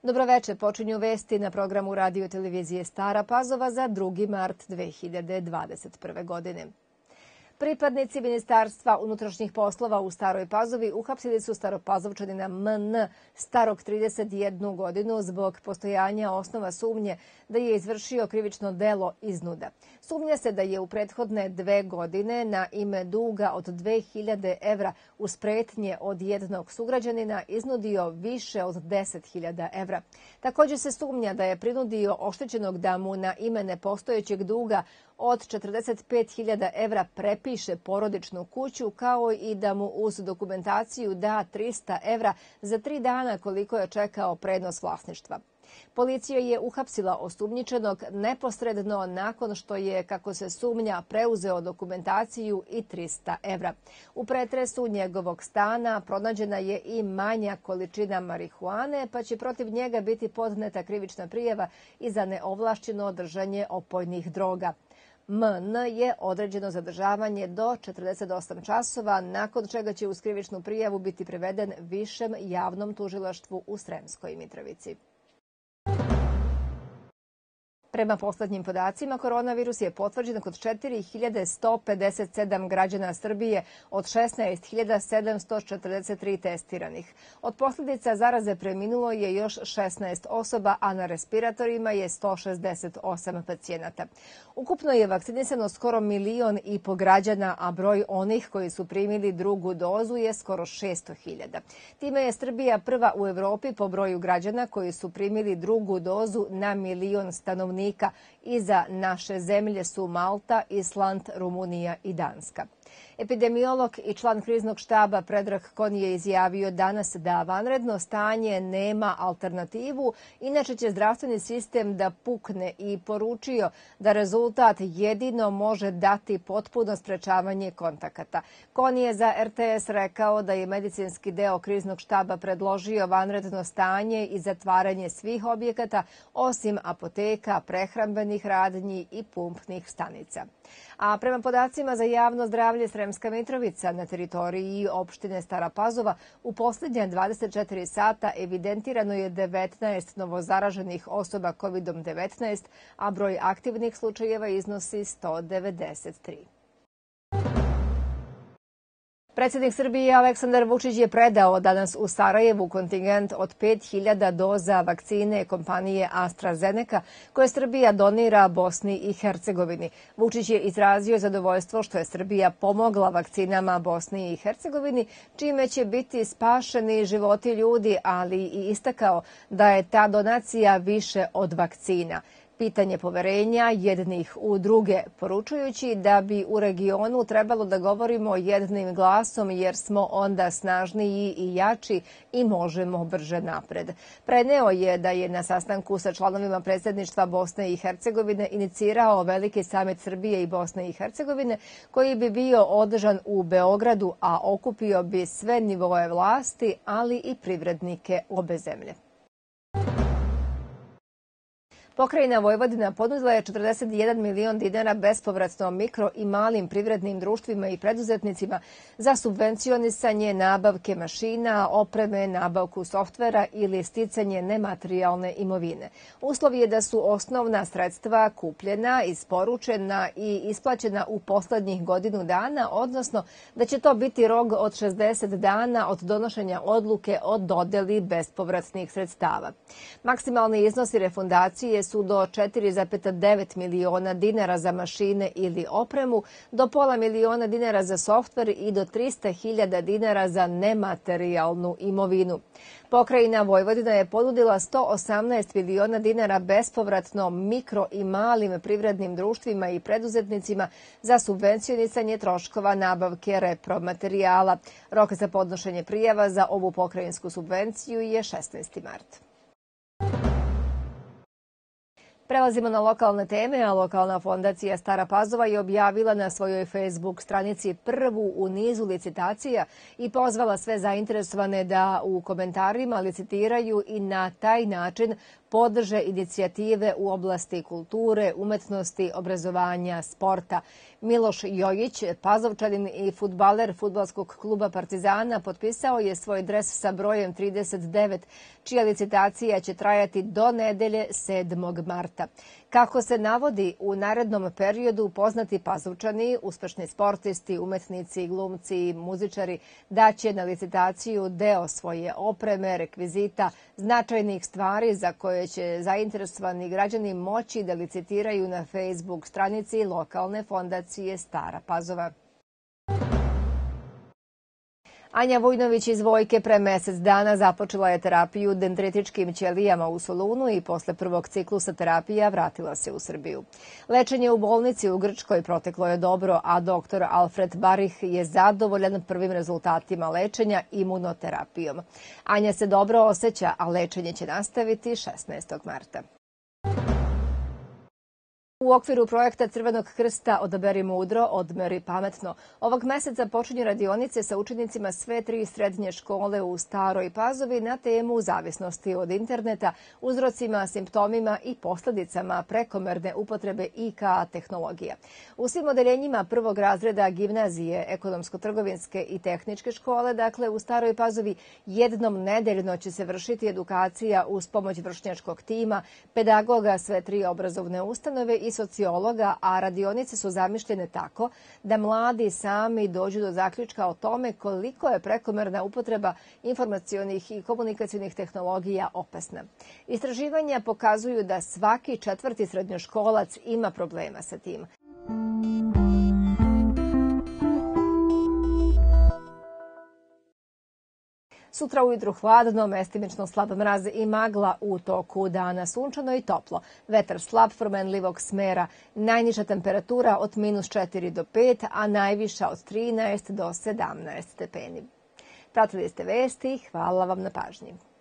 Dobroveče, počinju vesti na programu radio televizije Stara Pazova za 2. mart 2021. godine. Pripadnici Ministarstva unutrašnjih poslova u Staroj Pazovi uhapsili su staropazovčanina MN, starog 31 godinu, zbog postojanja osnova sumnje da je izvršio krivično delo iznuda. Sumnja se da je u prethodne 2 godine na ime duga od 2000 evra uz pretnje od jednog sugrađanina iznudio više od 10.000 evra. Također se sumnja da je prinudio oštećenog da mu na ime nepostojećeg duga od 45.000 evra prepiše porodičnu kuću, kao i da mu uz dokumentaciju da 300 evra za 3 dana koliko je čekao prenos vlasništva. Policija je uhapsila osumnjičenog neposredno nakon što je, kako se sumnja, preuzeo dokumentaciju i 300 evra. U pretresu njegovog stana pronađena je i manja količina marihuane, pa će protiv njega biti podneta krivična prijava i za neovlašćeno držanje opojnih droga. MN je određeno zadržavanje do 48 časova, nakon čega će uz krivičnu prijavu biti priveden Višem javnom tužilaštvu u Sremskoj Mitrovici. Prema poslednjim podacima, koronavirus je potvrđen kod 4.157 građana Srbije od 16.743 testiranih. Od posljedica zaraze preminulo je još 16 osoba, a na respiratorima je 168 pacijenata. Ukupno je vakcinisano skoro 1,5 miliona građana, a broj onih koji su primili drugu dozu je skoro 600.000. Time je Srbija prva u Evropi po broju građana koji su primili drugu dozu na 1 milion stanovnika. Iza naše zemlje su Malta, Island, Rumunija i Danska. Epidemiolog i član kriznog štaba Predrag Kon je izjavio danas da vanredno stanje nema alternativu, inače će zdravstveni sistem da pukne, i poručio da rezultat jedino može dati potpuno sprečavanje kontakata. Kon je za RTS rekao da je medicinski deo kriznog štaba predložio vanredno stanje i zatvaranje svih objekata osim apoteka, prehrambenih radnji i pumpnih stanica. A prema podacima za javno zdravlje Sremska Mitrovica, na teritoriji opštine Stara Pazova u posljednje 24 sata evidentirano je 19 novozaraženih osoba COVID-19, a broj aktivnih slučajeva iznosi 193. Predsjednik Srbije Aleksandar Vučić je predao danas u Sarajevu kontingent od 5.000 doza vakcine kompanije AstraZeneca koje Srbija donira Bosni i Hercegovini. Vučić je izrazio zadovoljstvo što je Srbija pomogla vakcinama Bosni i Hercegovini, čime će biti spašeni životi ljudi, ali i istakao da je ta donacija više od vakcina. Pitanje poverenja jednih u druge, poručujući da bi u regionu trebalo da govorimo jednim glasom jer smo onda snažniji i jači i možemo brže napred. Preneo je da je na sastanku sa članovima predsjedništva Bosne i Hercegovine inicirao veliki samit Srbije i Bosne i Hercegovine koji bi bio održan u Beogradu, a okupio bi sve nivoe vlasti, ali i privrednike obe zemlje. Pokrajina Vojvodina ponudila je 41 milion dinara bespovratno mikro i malim privrednim društvima i preduzetnicima za subvencionisanje nabavke mašina, opreme, nabavku softvera ili sticanje nematerijalne imovine. Uslov je da su osnovna sredstva kupljena, isporučena i isplaćena u poslednjih godinu dana, odnosno da će to biti rok od 60 dana od donošenja odluke o dodeli bespovratnih sredstava. Maksimalni iznosi refundacije su do 4,9 miliona dinara za mašine ili opremu, do pola miliona dinara za softver i do 300.000 dinara za nematerijalnu imovinu. Pokrajina Vojvodina je ponudila 118 miliona dinara bespovratno mikro i malim privrednim društvima i preduzetnicima za subvencionisanje troškova nabavke repromaterijala. Rok za podnošenje prijava za ovu pokrajinsku subvenciju je 16. mart. Prelazimo na lokalne teme, a lokalna fondacija Stara Pazova je objavila na svojoj Facebook stranici prvu u nizu licitacija i pozvala sve zainteresovane da u komentarima licitiraju i na taj način podrže inicijative u oblasti kulture, umetnosti, obrazovanja, sporta. Miloš Jojić, Pazovčanin i fudbaler fudbalskog kluba Partizana, potpisao je svoj dres sa brojem 39, čija licitacija će trajati do nedelje 7. marta. Kako se navodi, u narednom periodu poznati Pazovčani, uspešni sportisti, umetnici, glumci i muzičari daće na licitaciju deo svoje opreme, rekvizita, značajnih stvari za koje će zainteresovani građani moći da licitiraju na Facebook stranici lokalne fondacije Stara Pazova. Anja Vujnović iz Vojke pre mesec dana započela je terapiju dendritičkim ćelijama u Solunu i posle prvog ciklusa terapija vratila se u Srbiju. Lečenje u bolnici u Grčkoj proteklo je dobro, a doktor Alfred Barih je zadovoljan prvim rezultatima lečenja imunoterapijom. Anja se dobro osjeća, a lečenje će nastaviti 16. marta. U okviru projekta Crvenog krsta Odaberi mudro, odmeri pametno. Ovog meseca počinju radionice sa učenicima sve 3 srednje škole u Staroj Pazovi na temu zavisnosti od interneta, uzrocima, simptomima i posledicama prekomerne upotrebe IK tehnologija. U svim odeljenjima prvog razreda gimnazije, ekonomsko-trgovinske i tehničke škole, dakle u Staroj Pazovi, jednom nedeljno će se vršiti edukacija uz pomoć vršnjačkog tima, pedagoga sve 3 obrazovne ustanove i sociologa, a radionice su zamišljene tako da mladi sami dođu do zaključka o tome koliko je prekomerna upotreba informacionih i komunikacionih tehnologija opasna. Istraživanja pokazuju da svaki 4. srednjoškolac ima problema sa tim. Sutra ujutru hladno, mestimično slab mraz i magla, u toku dana sunčano i toplo. Vetar slab promenljivog smera, najniža temperatura od -4 do 5, a najviša od 13 do 17 stepeni. Pratili ste vesti, hvala vam na pažnji.